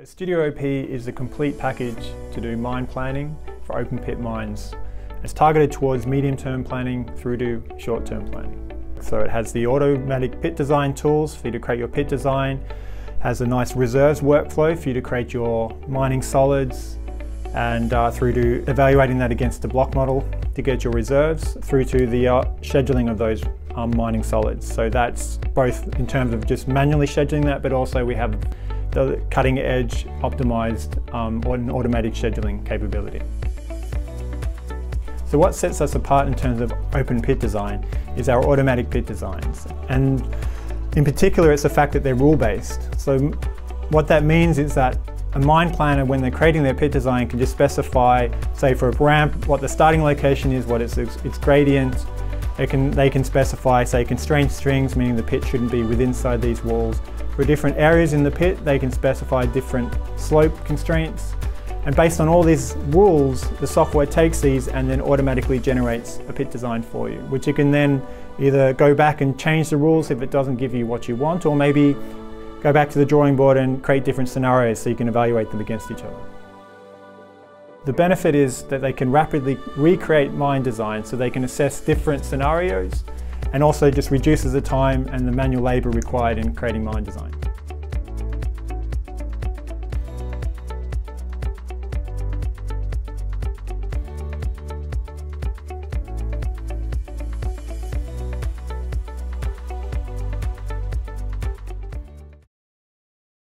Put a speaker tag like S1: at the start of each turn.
S1: Studio OP is a complete package to do mine planning for open pit mines. It's targeted towards medium-term planning through to short-term planning. So it has the automatic pit design tools for you to create your pit design, has a nice reserves workflow for you to create your mining solids, and through to evaluating that against a block model to get your reserves, through to the scheduling of those mining solids. So that's both in terms of just manually scheduling that, but also we have the cutting edge optimized automatic scheduling capability. So what sets us apart in terms of open pit design is our automatic pit designs. And in particular, it's the fact that they're rule-based. So what that means is that a mine planner, when they're creating their pit design, can just specify, say for a ramp, what the starting location is, what its gradient. They can specify, say, constrained strings, meaning the pit shouldn't be within inside these walls. For different areas in the pit, they can specify different slope constraints. And based on all these rules, the software takes these and then automatically generates a pit design for you, which you can then either go back and change the rules if it doesn't give you what you want, or maybe go back to the drawing board and create different scenarios so you can evaluate them against each other. The benefit is that they can rapidly recreate mine designs so they can assess different scenarios, and also just reduces the time and the manual labour required in creating mine design.